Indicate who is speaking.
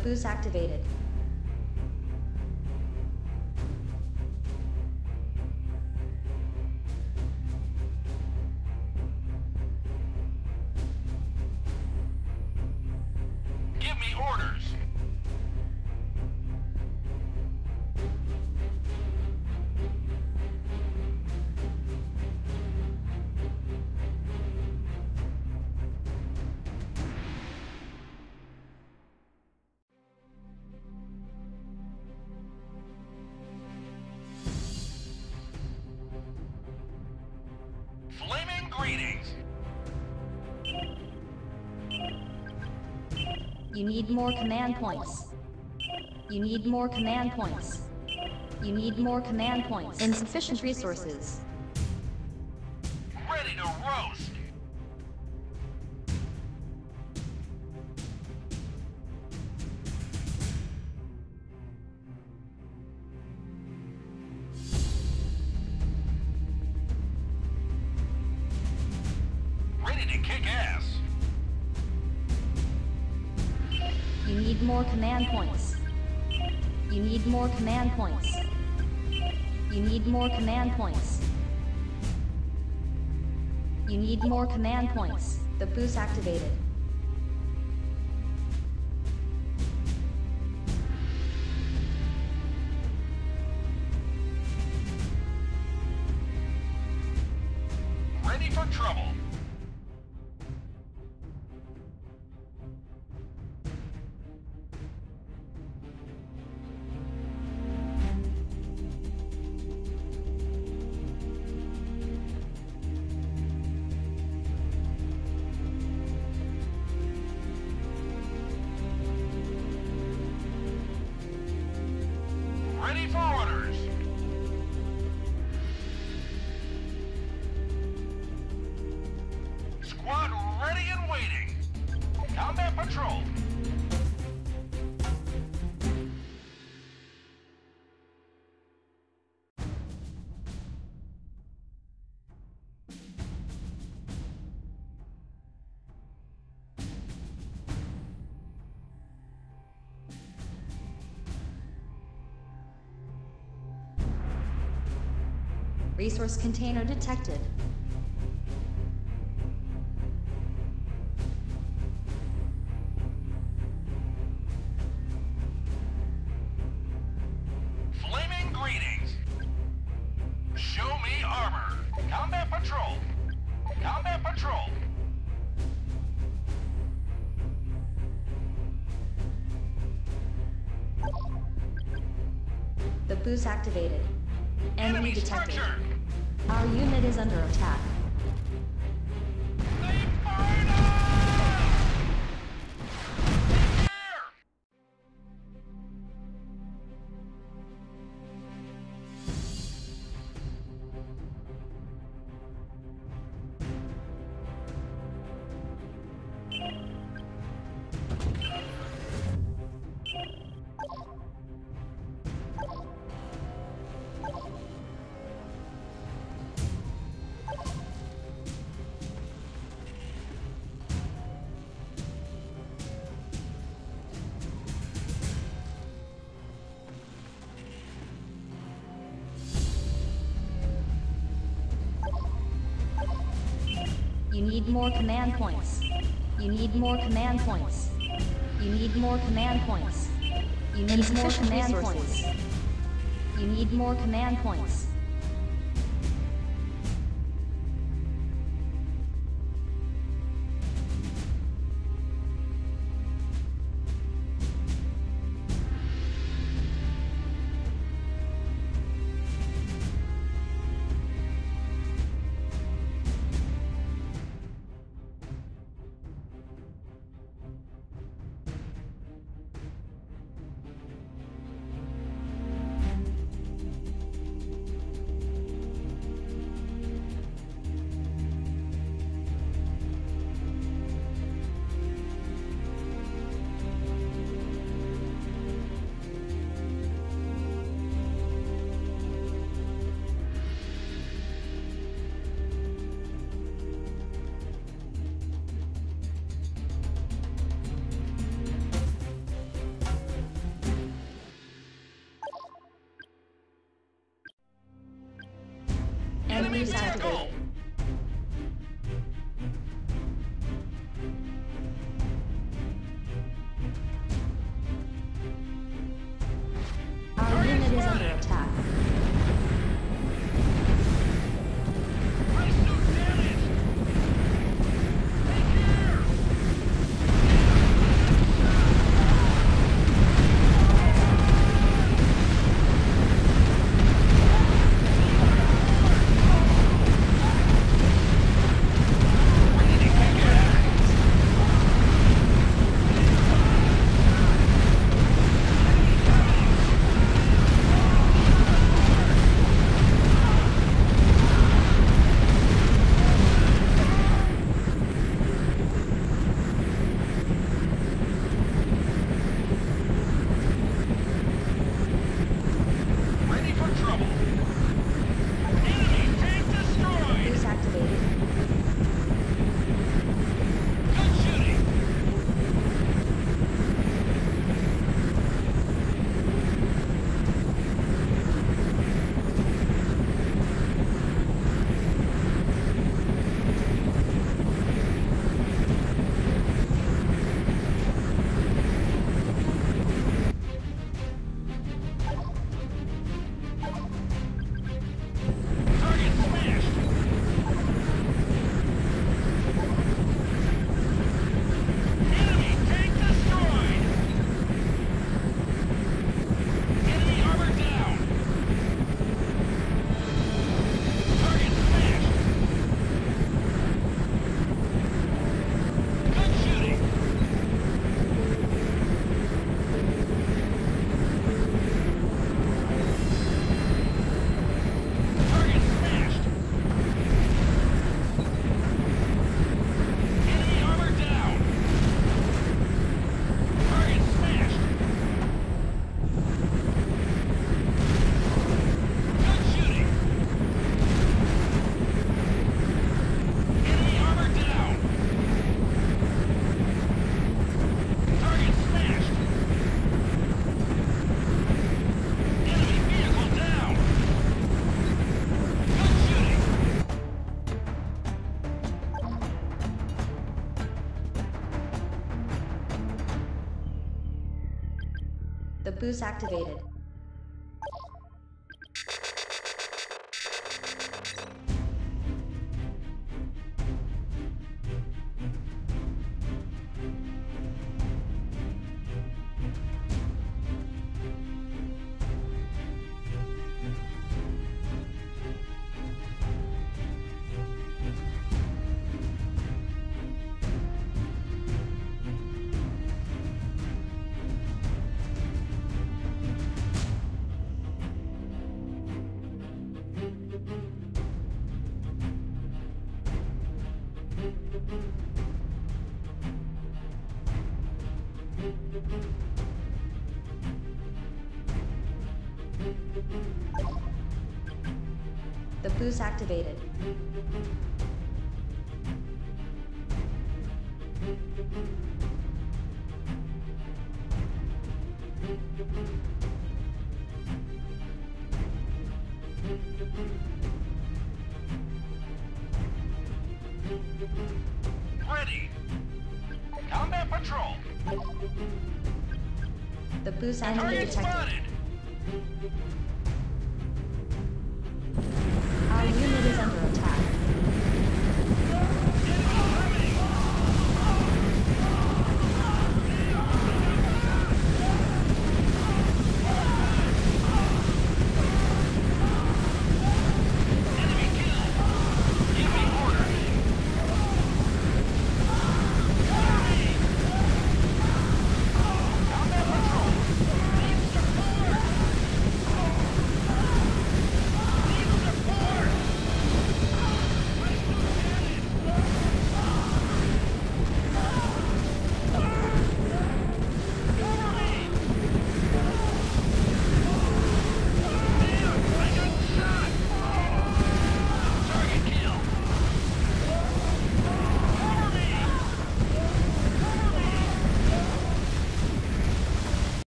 Speaker 1: boost activated.
Speaker 2: Give me orders. Flaming greetings.
Speaker 1: You need more command points. You need more command points. You need more command points. Insufficient resources.
Speaker 2: Ready to roast. Ready to kick ass.
Speaker 1: You need more command points. You need more command points. You need more command points. You need more command points. The boost activated.
Speaker 2: Ready for trouble. Ready for orders. Squad ready and waiting. Combat patrol.
Speaker 1: Resource container detected.
Speaker 2: Flaming greetings. Show me armor. Combat patrol. Combat patrol.
Speaker 1: The boost activated. Enemy detected.
Speaker 2: structure.
Speaker 1: Our unit is under attack.
Speaker 2: They fired us! There!
Speaker 1: You need more command points. You need more command points. You need more command points. You need more command points. You need more command points. boost activated. Our unit is under attack.
Speaker 2: My suit damaged! Take care! Ready for trouble! Enemy tank destroyed!
Speaker 1: Boost activated.
Speaker 2: Good shooting! Target smashed! Enemy tank destroyed! Enemy armor down! Target smashed! Good shooting! Target smashed! Enemy armor down! Target smashed! Good shooting! Enemy armor down! Target smashed! Enemy vehicle down! Good shooting!
Speaker 1: The boost activated. The boost activated.
Speaker 2: Ready! Combat patrol!
Speaker 1: The boost enemy
Speaker 2: Target
Speaker 1: detected.
Speaker 2: spotted!